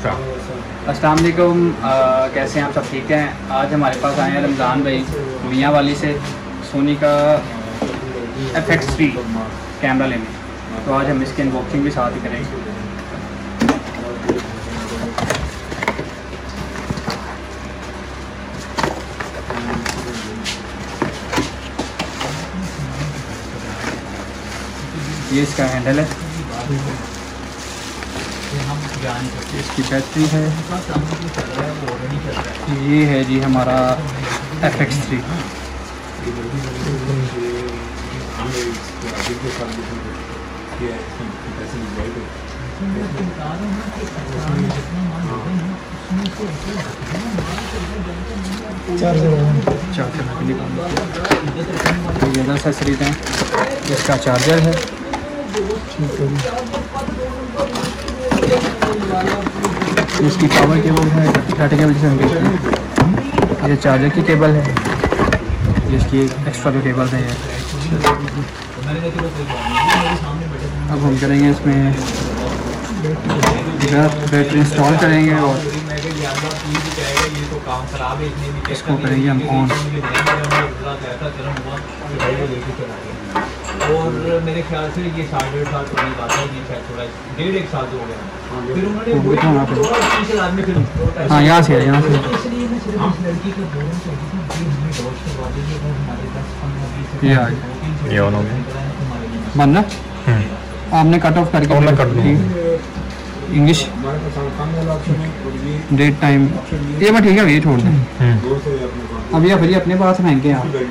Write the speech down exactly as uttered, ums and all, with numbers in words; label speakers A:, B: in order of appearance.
A: अस्सलाम वालेकुम, कैसे हैं आप सब? ठीक हैं। आज हमारे पास आए हैं रमज़ान भाई मियाँ वाली से सोनी का एफ एक्स थ्री कैमरा लेने। तो आज हम इसकी अनबॉक्सिंग भी साथ ही करेंगे। ये इसका हैंडल है, इसकी बैटरी है, ये है जी हमारा एफ एक्स थ्री। चार्जर ये एक्सेसरीज हैं, इसका चार्जर है, इसकी पावर केबल है, डाटा केबल जिसे हम कहते हैं, ये चार्जर की केबल है, इसकी एक्स्ट्रा जो केबल है। अब हम करेंगे इसमें बैटरी इंस्टॉल करेंगे और इसको करेंगे हम ऑन।
B: और मेरे ख्याल से ये साढ़े डेढ़ साल पुरानी बात है, ये शायद थोड़ा डेढ़ एक साल से हो गया। फिर उन्होंने
A: हाँ यहाँ से यहाँ से बनना आपने कट ऑफ करके इंग्लिश डेट टाइम ये मैं ठीक है, ये छोड़ दें। अब ये फिर अपने पास रहेंगे आप।